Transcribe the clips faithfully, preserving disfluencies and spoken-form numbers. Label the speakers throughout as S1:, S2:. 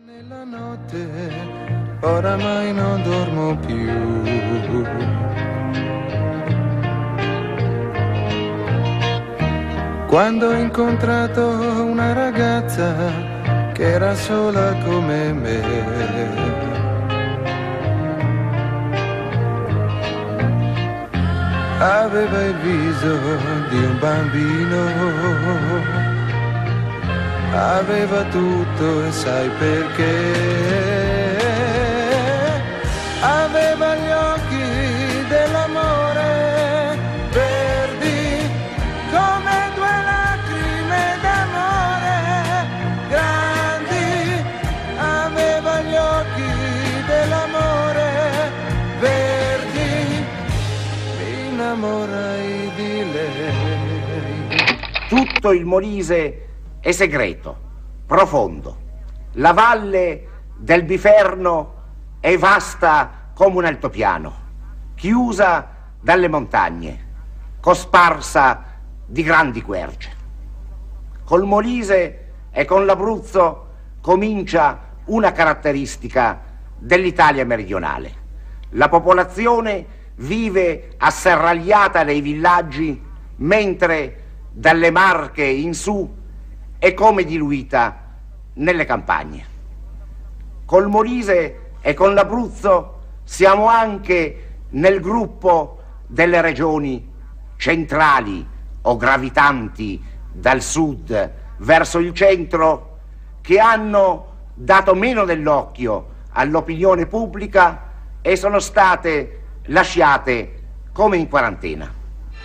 S1: Nella notte oramai non dormo più. Quando ho incontrato una ragazza che era sola come me. Aveva il viso di un bambino, aveva tutto e sai perché? Aveva gli occhi dell'amore verdi come due lacrime d'amore grandi, aveva gli occhi dell'amore verdi, mi innamorai di lei.
S2: Tutto il Molise è segreto, profondo. La valle del Biferno è vasta come un altopiano, chiusa dalle montagne, cosparsa di grandi querce. Col Molise e con l'Abruzzo comincia una caratteristica dell'Italia meridionale. La popolazione vive asserragliata nei villaggi, mentre dalle Marche in su è come diluita nelle campagne. Col Molise e con l'Abruzzo siamo anche nel gruppo delle regioni centrali o gravitanti dal sud verso il centro, che hanno dato meno dell'occhio all'opinione pubblica e sono state lasciate come in quarantena.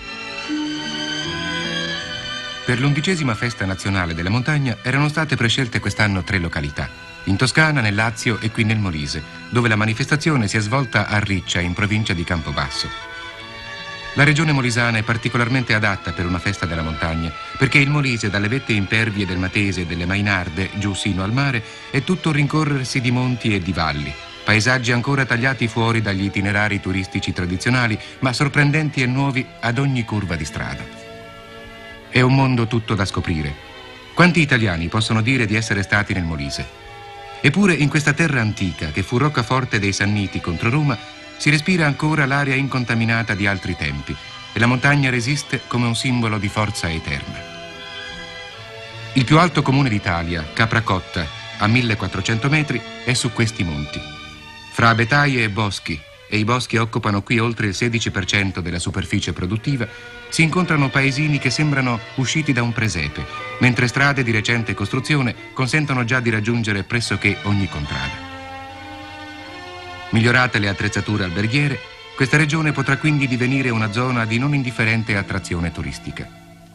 S3: Per l'undicesima festa nazionale della montagna erano state prescelte quest'anno tre località: in Toscana, nel Lazio e qui nel Molise, dove la manifestazione si è svolta a Riccia, in provincia di Campobasso. La regione molisana è particolarmente adatta per una festa della montagna, perché il Molise, dalle vette impervie del Matese e delle Mainarde, giù sino al mare, è tutto un rincorrersi di monti e di valli, paesaggi ancora tagliati fuori dagli itinerari turistici tradizionali, ma sorprendenti e nuovi ad ogni curva di strada. È un mondo tutto da scoprire. Quanti italiani possono dire di essere stati nel Molise? Eppure in questa terra antica, che fu roccaforte dei Sanniti contro Roma, si respira ancora l'aria incontaminata di altri tempi e la montagna resiste come un simbolo di forza eterna. Il più alto comune d'Italia, Capracotta, a millequattrocento metri, è su questi monti. Fra abetaie e boschi, e i boschi occupano qui oltre il sedici per cento della superficie produttiva, si incontrano paesini che sembrano usciti da un presepe, mentre strade di recente costruzione consentono già di raggiungere pressoché ogni contrada. Migliorate le attrezzature alberghiere, questa regione potrà quindi divenire una zona di non indifferente attrazione turistica.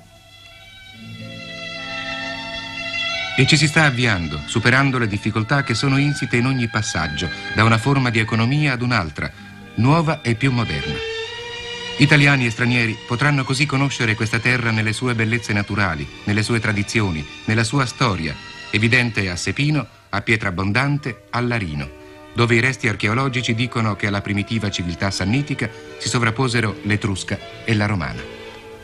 S3: E ci si sta avviando, superando le difficoltà che sono insite in ogni passaggio, da una forma di economia ad un'altra, nuova e più moderna. Italiani e stranieri potranno così conoscere questa terra nelle sue bellezze naturali, nelle sue tradizioni, nella sua storia, evidente a Sepino, a Pietrabbondante, a Larino, dove i resti archeologici dicono che alla primitiva civiltà sannitica si sovrapposero l'etrusca e la romana.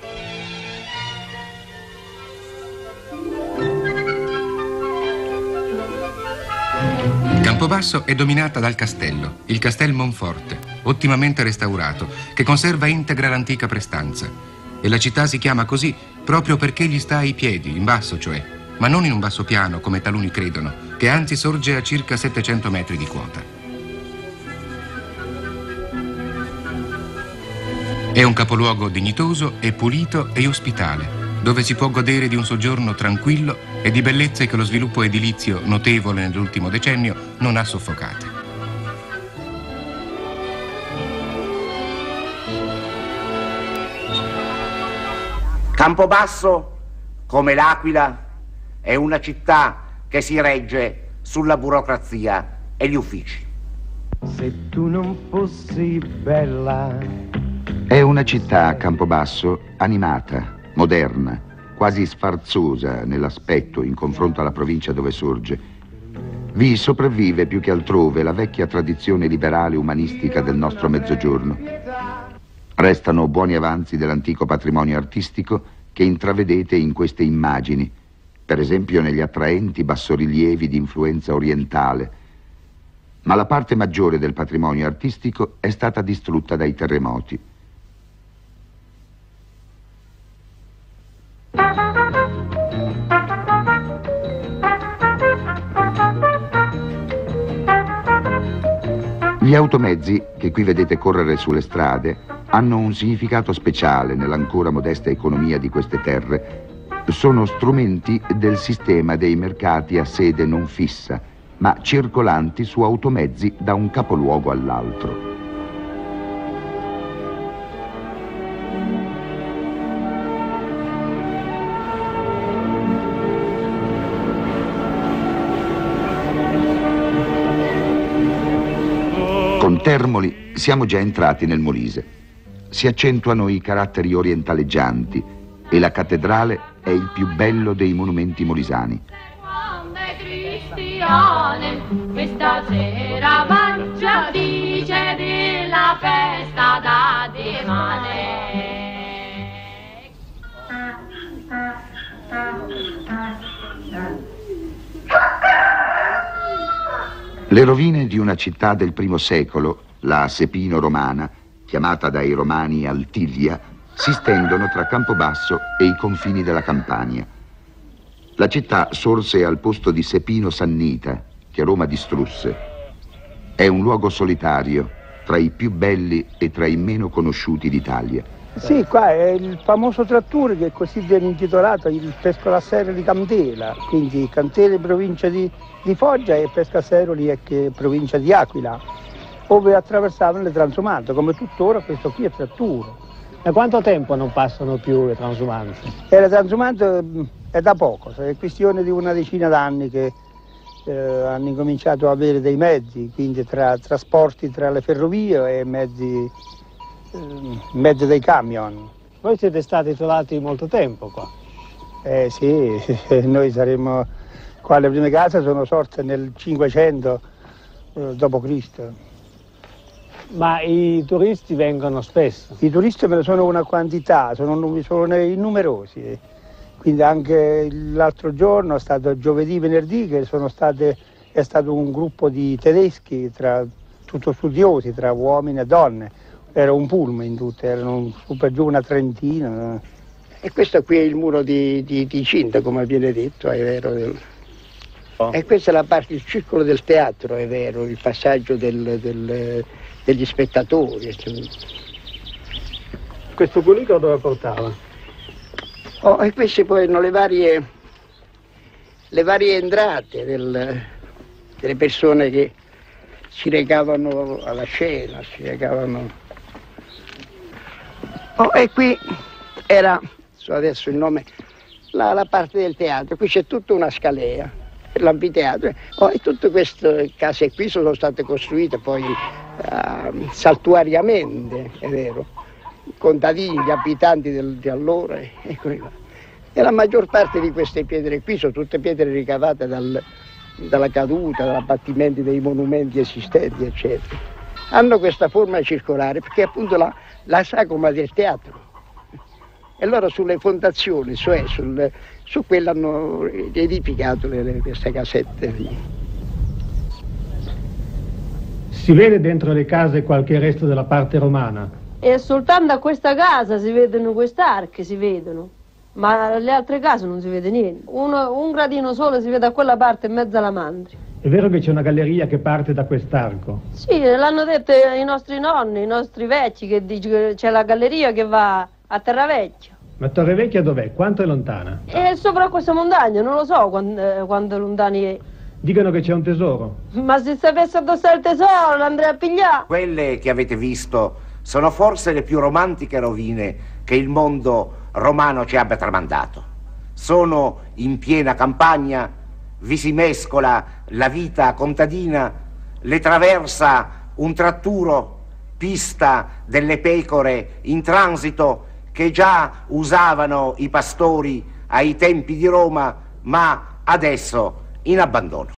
S3: Campobasso è dominata dal castello, il Castel Monforte, ottimamente restaurato, che conserva integra l'antica prestanza. E la città si chiama così proprio perché gli sta ai piedi, in basso cioè, ma non in un basso piano come taluni credono, che anzi sorge a circa settecento metri di quota. È un capoluogo dignitoso e pulito e ospitale, dove si può godere di un soggiorno tranquillo e di bellezze che lo sviluppo edilizio notevole nell'ultimo decennio non ha soffocate.
S2: Campobasso, come l'Aquila, è una città che si regge sulla burocrazia e gli uffici.
S1: Se tu non fossi bella.
S4: È una città, Campobasso, animata, moderna, quasi sfarzosa nell'aspetto in confronto alla provincia dove sorge. Vi sopravvive più che altrove la vecchia tradizione liberale umanistica del nostro mezzogiorno. Restano buoni avanzi dell'antico patrimonio artistico che intravedete in queste immagini, per esempio negli attraenti bassorilievi di influenza orientale, ma la parte maggiore del patrimonio artistico è stata distrutta dai terremoti. Gli automezzi, che qui vedete correre sulle strade, hanno un significato speciale nell'ancora modesta economia di queste terre. Sono strumenti del sistema dei mercati a sede non fissa, ma circolanti su automezzi da un capoluogo all'altro. Con Termoli siamo già entrati nel Molise. Si accentuano i caratteri orientaleggianti e la cattedrale è il più bello dei monumenti molisani.
S5: Questa sera mangia dice della festa da dimane.
S4: Le rovine di una città del primo secolo, la Sepino romana, chiamata dai romani Altiglia, si stendono tra Campobasso e i confini della Campania. La città sorse al posto di Sepino Sannita, che Roma distrusse. È un luogo solitario, tra i più belli e tra i meno conosciuti d'Italia.
S6: Sì, qua è il famoso trattore che così viene intitolato il Pescolassero di Cantela, quindi Cantela è provincia di, di Foggia e Pescasero lì è che è provincia di Aquila, dove attraversavano le transumanze, come tuttora questo qui è tratturo.
S7: Da quanto tempo non passano più le transumanze?
S6: E le transumanze è da poco, è questione di una decina d'anni che eh, hanno incominciato ad avere dei mezzi, quindi tra trasporti tra le ferrovie e mezzi, eh, mezzi dei camion.
S7: Voi siete stati trovati molto tempo qua?
S6: Eh sì, noi saremmo qua, le prime case sono sorte nel cinquecento eh, dopo Cristo.
S7: Ma i turisti vengono spesso?
S6: I turisti me ne sono una quantità, sono, sono numerosi. Quindi anche l'altro giorno, è stato giovedì, venerdì, che sono state, è stato un gruppo di tedeschi, tra, tutto studiosi, tra uomini e donne. Era un pullman in tutte, erano su per giù una trentina. E questo qui è il muro di, di, di cinta, come viene detto, è vero. Oh. E questa è la parte, il circolo del teatro, è vero, il passaggio del, del, degli spettatori.
S7: Questo cunicolo dove portava?
S6: Oh, e queste poi erano le varie, le varie entrate del, delle persone che si recavano alla scena, si recavano. Oh, e qui era, so adesso il nome, la, la parte del teatro, qui c'è tutta una scalea, l'anfiteatro, oh, e tutte queste case qui sono state costruite poi uh, saltuariamente, è vero. Contadini, gli abitanti del, di allora, ecco qua. E la maggior parte di queste pietre qui sono tutte pietre ricavate dal, dalla caduta, dall'abbattimento dei monumenti esistenti, eccetera. Hanno questa forma circolare perché è appunto la, la sagoma del teatro. E loro sulle fondazioni, cioè sul, su quelle hanno edificato le, le, queste casette.
S7: Si vede dentro le case qualche resto della parte romana?
S8: E soltanto a questa casa si vedono queste arche, si vedono, ma alle altre case non si vede niente. Uno, un gradino solo si vede a quella parte in mezzo alla mandria.
S7: È vero che c'è una galleria che parte da quest'arco?
S8: Sì, l'hanno detto i nostri nonni, i nostri vecchi, che dice che c'è la galleria che va a Terravecchia.
S7: Ma Torrevecchia dov'è? Quanto è lontana?
S8: È sopra questa montagna, non lo so quando, quando lontani è.
S7: Dicono che c'è un tesoro.
S8: Ma se sapesse addosso il tesoro l'andrei a pigliare.
S2: Quelle che avete visto sono forse le più romantiche rovine che il mondo romano ci abbia tramandato. Sono in piena campagna, vi si mescola la vita contadina, le traversa un tratturo, pista delle pecore in transito che già usavano i pastori ai tempi di Roma, ma adesso in abbandono.